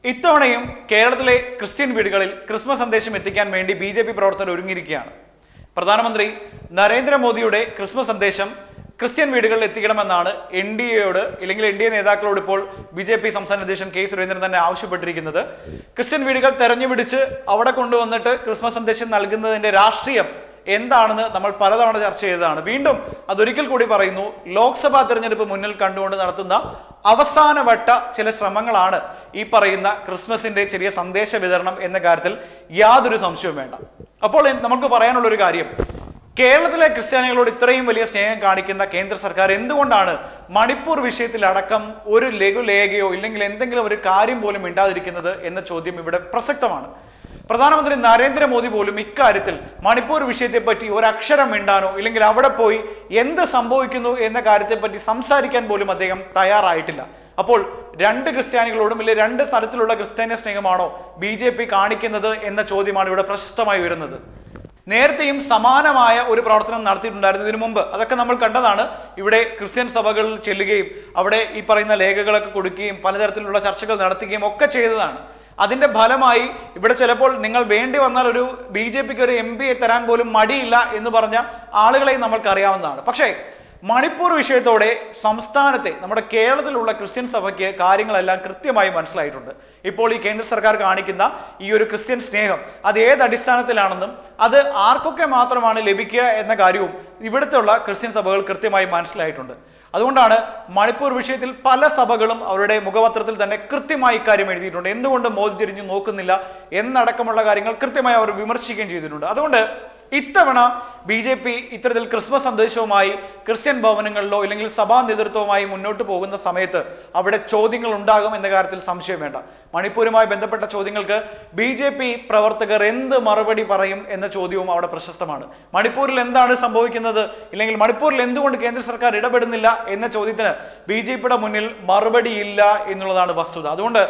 ഇത്തവണയും കേരളത്തിലെ ക്രിസ്ത്യൻ വീടുകളിൽ ക്രിസ്മസ് സന്ദേശം എത്തിക്കാൻ വേണ്ടി ബി.ജെ.പി. പ്രവർത്തകർ ഒരുങ്ങിയിരിക്കുകയാണ്. പ്രധാനമന്ത്രി നരേന്ദ്രമോദിയുടെ ക്രിസ്മസ് സന്ദേശം ക്രിസ്ത്യൻ വീടുകളിൽ എത്തിക്കണമെന്നാണ് എൻ.ഡി.എയോട് അല്ലെങ്കിൽ എൻ.ഡി.എ നേതാക്കളോട് ഇപ്പോൾ ബി.ജെ.പി. സംസ്ഥാന അധ്യക്ഷൻ കെ സുരേന്ദ്രൻ തന്നെ ആവശ്യപ്പെട്ടിരിക്കുന്നത്. ക്രിസ്ത്യൻ വീടുകൾ തെരഞ്ഞുപിടിച്ച് അവിടെ കൊണ്ടുവന്നിട്ട് ക്രിസ്മസ് സന്ദേശം നൽകുന്നതിന്റെ രാഷ്ട്രീയം എന്താണെന്ന് നമ്മൾ പലതവണ ചർച്ച ചെയ്തതാണ്. വീണ്ടും അതൊരിക്കൽ കൂടി പറയുന്നു, ലോക്സഭാ തെരഞ്ഞെടുപ്പ് മുന്നിൽ കണ്ടുകൊണ്ട് നടത്തുന്ന അവസാനവട്ട ചില ശ്രമങ്ങളാണ് ഈ പറയുന്ന ക്രിസ്മസിന്റെ ചെറിയ സന്ദേശ വിതരണം എന്ന കാര്യത്തിൽ യാതൊരു സംശയവും വേണ്ട. അപ്പോൾ നമുക്ക് പറയാനുള്ള ഒരു കാര്യം, കേരളത്തിലെ ക്രിസ്ത്യാനികളോട് ഇത്രയും വലിയ സ്നേഹം കാണിക്കുന്ന കേന്ദ്ര സർക്കാർ എന്തുകൊണ്ടാണ് മണിപ്പൂർ വിഷയത്തിലടക്കം ഒരു ലഘുലേഖയോ ഇല്ലെങ്കിൽ എന്തെങ്കിലും ഒരു കാര്യം പോലും മിണ്ടാതിരിക്കുന്നത് എന്ന ചോദ്യം ഇവിടെ പ്രസക്തമാണ്. പ്രധാനമന്ത്രി നരേന്ദ്രമോദി പോലും ഇക്കാര്യത്തിൽ മണിപ്പൂർ വിഷയത്തെപ്പറ്റി ഒരക്ഷരം മിണ്ടാനോ ഇല്ലെങ്കിൽ അവിടെ പോയി എന്ത് സംഭവിക്കുന്നു എന്ന കാര്യത്തെപ്പറ്റി സംസാരിക്കാൻ പോലും അദ്ദേഹം തയ്യാറായിട്ടില്ല. അപ്പോൾ രണ്ട് ക്രിസ്ത്യാനികളോടും ഇല്ലെ രണ്ട് തരത്തിലുള്ള ക്രിസ്ത്യാനി സ്നേഹമാണോ ബി.ജെ.പി. കാണിക്കുന്നത് എന്ന ചോദ്യമാണ് ഇവിടെ പ്രശസ്തമായി വരുന്നത്. നേരത്തെയും സമാനമായ ഒരു പ്രവർത്തനം നടത്തിയിട്ടുണ്ടായിരുന്നു ഇതിനു മുമ്പ്. അതൊക്കെ നമ്മൾ കണ്ടതാണ്. ഇവിടെ ക്രിസ്ത്യൻ സഭകളിൽ ചെല്ലുകയും അവിടെ ഈ പറയുന്ന ലേഖകളൊക്കെ കൊടുക്കുകയും പലതരത്തിലുള്ള ചർച്ചകൾ നടത്തുകയും ഒക്കെ ചെയ്തതാണ്. അതിന്റെ ഫലമായി ഇവിടെ ചിലപ്പോൾ നിങ്ങൾ വേണ്ടി വന്നാൽ ഒരു ബി.ജെ.പിക്ക് ഒരു എം.പിയെ തരാൻ പോലും മടിയില്ല എന്ന് പറഞ്ഞ ആളുകളെയും നമ്മൾക്കറിയാവുന്നതാണ്. പക്ഷേ മണിപ്പൂർ വിഷയത്തോടെ സംസ്ഥാനത്തെ നമ്മുടെ കേരളത്തിലുള്ള ക്രിസ്ത്യൻ സഭയ്ക്ക് കാര്യങ്ങളെല്ലാം കൃത്യമായി മനസ്സിലായിട്ടുണ്ട്. ഇപ്പോൾ ഈ കേന്ദ്ര സർക്കാർ കാണിക്കുന്ന ഈ ഒരു ക്രിസ്ത്യൻ സ്നേഹം അത് ഏത് അടിസ്ഥാനത്തിലാണെന്നും അത് ആർക്കൊക്കെ മാത്രമാണ് ലഭിക്കുക എന്ന കാര്യവും ഇവിടുത്തെ ക്രിസ്ത്യൻ സഭകൾ കൃത്യമായി മനസ്സിലായിട്ടുണ്ട്. അതുകൊണ്ടാണ് മണിപ്പൂർ വിഷയത്തിൽ പല സഭകളും അവരുടെ മുഖപത്രത്തിൽ തന്നെ കൃത്യമായി ഇക്കാര്യം എഴുതിയിട്ടുണ്ട്. എന്തുകൊണ്ട് മോദി തിരിഞ്ഞു നോക്കുന്നില്ല എന്നടക്കമുള്ള കാര്യങ്ങൾ കൃത്യമായി അവർ വിമർശിക്കുകയും ചെയ്തിട്ടുണ്ട്. അതുകൊണ്ട് ഇത്തവണ ബി.ജെ.പി. ഇത്തരത്തിൽ ക്രിസ്മസ് സന്ദേശവുമായി ക്രിസ്ത്യൻ ഭവനങ്ങളിലോ ഇല്ലെങ്കിൽ സഭാ നേതൃത്വവുമായി മുന്നോട്ട് പോകുന്ന സമയത്ത് അവിടെ ചോദ്യങ്ങൾ ഉണ്ടാകും എന്ന കാര്യത്തിൽ സംശയം വേണ്ട. മണിപ്പൂരുമായി ബന്ധപ്പെട്ട ചോദ്യങ്ങൾക്ക് ബി.ജെ.പി. പ്രവർത്തകർ എന്ത് മറുപടി പറയും എന്ന ചോദ്യവും അവിടെ പ്രശസ്തമാണ്. മണിപ്പൂരിൽ എന്താണ് സംഭവിക്കുന്നത് ഇല്ലെങ്കിൽ മണിപ്പൂരിൽ എന്തുകൊണ്ട് കേന്ദ്ര സർക്കാർ ഇടപെടുന്നില്ല എന്ന ചോദ്യത്തിന് ബി.ജെ.പിയുടെ മുന്നിൽ മറുപടിയില്ല എന്നുള്ളതാണ് വസ്തുത.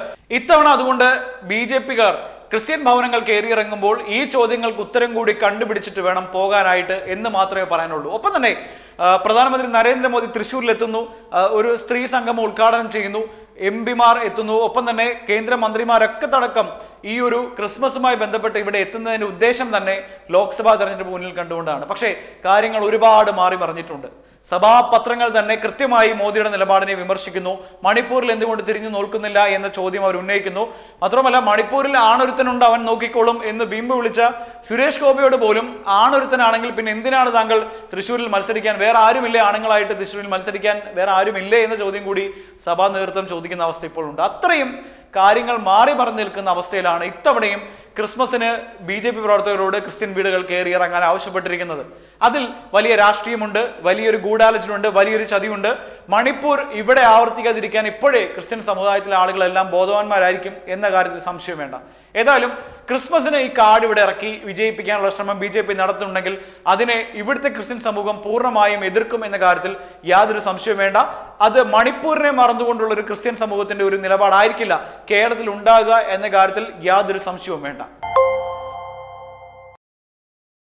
അതുകൊണ്ട് ബി.ജെ.പിക്കാർ ക്രിസ്ത്യൻ ഭവനങ്ങൾ കയറിയിറങ്ങുമ്പോൾ ഈ ചോദ്യങ്ങൾക്ക് ഉത്തരം കൂടി കണ്ടുപിടിച്ചിട്ട് വേണം പോകാനായിട്ട് എന്ന് മാത്രമേ പറയാനുള്ളൂ. ഒപ്പം തന്നെ പ്രധാനമന്ത്രി നരേന്ദ്രമോദി തൃശ്ശൂരിലെത്തുന്നു, ഒരു സ്ത്രീ സംഗമം ഉദ്ഘാടനം ചെയ്യുന്നു, എം.പിമാർ എത്തുന്നു, ഒപ്പം തന്നെ കേന്ദ്രമന്ത്രിമാരൊക്കെ തടക്കം ഈ ഒരു ക്രിസ്മസുമായി ബന്ധപ്പെട്ട് ഇവിടെ എത്തുന്നതിന്റെ ഉദ്ദേശം തന്നെ ലോക്സഭാ തെരഞ്ഞെടുപ്പ് മുന്നിൽ കണ്ടുകൊണ്ടാണ്. പക്ഷേ കാര്യങ്ങൾ ഒരുപാട് മാറി മറിഞ്ഞിട്ടുണ്ട്. സഭാപത്രങ്ങൾ തന്നെ കൃത്യമായി മോദിയുടെ നിലപാടിനെ വിമർശിക്കുന്നു. മണിപ്പൂരിൽ എന്തുകൊണ്ട് തിരിഞ്ഞു നോക്കുന്നില്ല എന്ന ചോദ്യം അവർ ഉന്നയിക്കുന്നു. മാത്രമല്ല മണിപ്പൂരിൽ ആണൊരുത്തനുണ്ട് അവൻ നോക്കിക്കോളും എന്ന് ബിംബ വിളിച്ച സുരേഷ് ഗോപിയോട് പോലും ആണൊരുത്തനാണെങ്കിൽ പിന്നെ എന്തിനാണ് താങ്കൾ തൃശ്ശൂരിൽ മത്സരിക്കാൻ, വേറെ ആരുമില്ലേ ആണുങ്ങളായിട്ട് തൃശ്ശൂരിൽ മത്സരിക്കാൻ വേറെ ആരുമില്ലേ എന്ന ചോദ്യം കൂടി സഭാ നേതൃത്വം ചോദിക്കുന്ന അവസ്ഥ ഇപ്പോൾ ഉണ്ട്. അത്രയും കാര്യങ്ങൾ മാറി മറിഞ്ഞു നിൽക്കുന്ന അവസ്ഥയിലാണ് ഇത്തവണയും ക്രിസ്മസിന് ബി.ജെ.പി. പ്രവർത്തകരോട് ക്രിസ്ത്യൻ വീടുകൾ കയറി ഇറങ്ങാൻ ആവശ്യപ്പെട്ടിരിക്കുന്നത്. അതിൽ വലിയ രാഷ്ട്രീയമുണ്ട്, വലിയൊരു ഗൂഢാലോചനയുണ്ട്, വലിയൊരു ചതിയുണ്ട്. മണിപ്പൂർ ഇവിടെ ആവർത്തിക്കാതിരിക്കാൻ ഇപ്പോഴേ ക്രിസ്ത്യൻ സമുദായത്തിലെ ആളുകളെല്ലാം ബോധവാന്മാരായിരിക്കും എന്ന കാര്യത്തിൽ സംശയം വേണ്ട. ഏതായാലും ക്രിസ്മസിന് ഈ കാർഡ് ഇവിടെ ഇറക്കി വിജയിപ്പിക്കാനുള്ള ശ്രമം ബി.ജെ.പി. നടത്തുന്നുണ്ടെങ്കിൽ അതിനെ ഇവിടുത്തെ ക്രിസ്ത്യൻ സമൂഹം പൂർണ്ണമായും എതിർക്കും എന്ന കാര്യത്തിൽ യാതൊരു സംശയവും വേണ്ട. അത് മണിപ്പൂരിനെ മറന്നുകൊണ്ടുള്ള ഒരു ക്രിസ്ത്യൻ സമൂഹത്തിന്റെ ഒരു നിലപാടായിരിക്കില്ല കേരളത്തിൽ ഉണ്ടാകുക എന്ന കാര്യത്തിൽ യാതൊരു സംശയവും വേണ്ട.